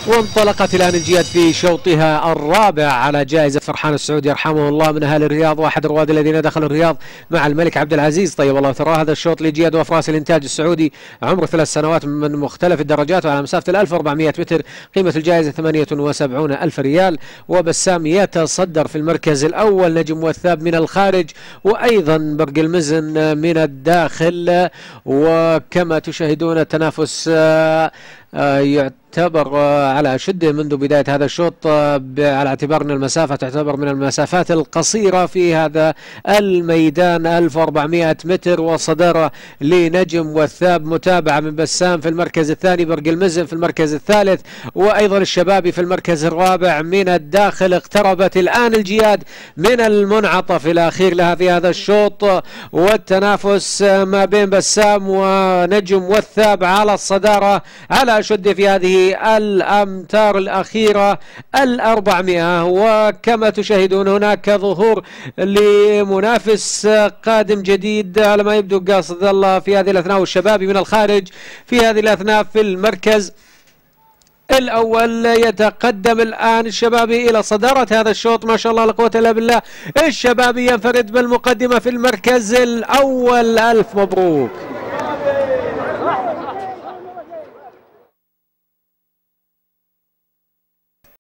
وانطلقت الآن الجياد في شوطها الرابع على جائزة فرحان السعودي يرحمه الله من أهل الرياض، واحد الرواد الذين دخلوا الرياض مع الملك عبد العزيز طيب الله ثراه. هذا الشوط لجياد وافراس الإنتاج السعودي عمره 3 سنوات من مختلف الدرجات وعلى مسافة 1400 متر. قيمة الجائزة 78,000 ريال. وبسام يتصدر في المركز الأول، نجم وثاب من الخارج وأيضا برق المزن من الداخل. وكما تشاهدون التنافس يعتبر على شدة منذ بداية هذا الشوط، على اعتبار أن المسافة تعتبر من المسافات القصيرة في هذا الميدان 1400 متر. وصدارة لنجم وثاب، متابعة من بسام في المركز الثاني، برق المزن في المركز الثالث، وأيضا الشبابي في المركز الرابع من الداخل. اقتربت الآن الجياد من المنعطف الأخير لها في هذا الشوط، والتنافس ما بين بسام ونجم وثاب على الصدارة على شد في هذه الأمتار الأخيرة 400. وكما تشاهدون هناك ظهور لمنافس قادم جديد على ما يبدو قاصد الله في هذه الأثناء، والشبابي من الخارج في هذه الأثناء في المركز الأول. يتقدم الآن الشبابي إلى صدارة هذا الشوط، ما شاء الله لا قوة إلا بالله. الشبابي ينفرد بالمقدمة في المركز الأول، ألف مبروك.